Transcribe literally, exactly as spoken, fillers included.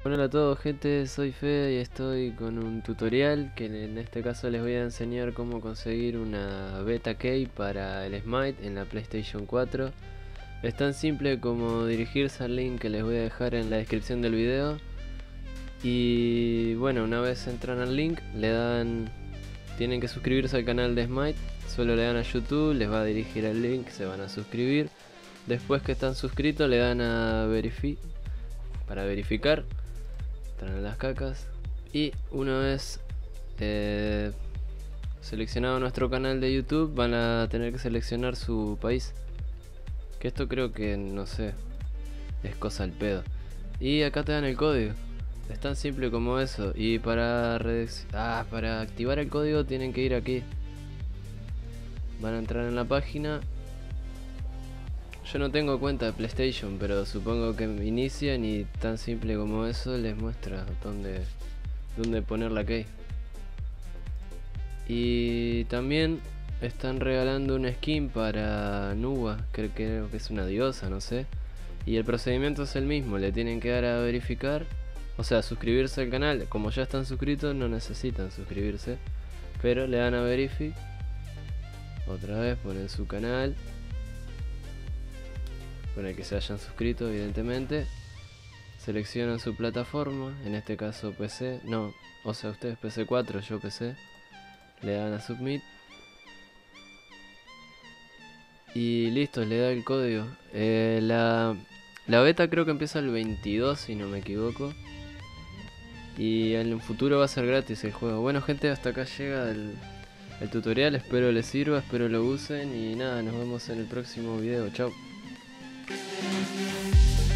Hola a todos, gente, soy Fede y estoy con un tutorial que en este caso les voy a enseñar cómo conseguir una beta key para el Smite en la PlayStation cuatro. Es tan simple como dirigirse al link que les voy a dejar en la descripción del video. Y bueno, una vez entran al link, le dan, tienen que suscribirse al canal de Smite. Solo le dan a YouTube, les va a dirigir al link, se van a suscribir. Después que están suscritos le dan a verifi para verificar. Entran en las cacas. Y una vez eh, seleccionado nuestro canal de YouTube, van a tener que seleccionar su país. Que esto creo que, no sé, es cosa al pedo. Y acá te dan el código. Es tan simple como eso. Y para, ah, para activar el código tienen que ir aquí. Van a entrar en la página. Yo no tengo cuenta de PlayStation, pero supongo que inician y tan simple como eso les muestra dónde, dónde poner la key. Y también están regalando una skin para Nuba, creo, creo que es una diosa, no sé. Y el procedimiento es el mismo, le tienen que dar a verificar, o sea, suscribirse al canal. Como ya están suscritos no necesitan suscribirse, pero le dan a verificar. Otra vez ponen su canal con el que se hayan suscrito, evidentemente. Seleccionan su plataforma, en este caso P C, no, o sea, ustedes P C cuatro, yo P C. Le dan a submit y listo, le da el código. eh, la, la beta creo que empieza el veintidós, si no me equivoco, y en el futuro va a ser gratis el juego. Bueno, gente, hasta acá llega el, el tutorial, espero les sirva, espero lo usen y nada, nos vemos en el próximo video. Chao.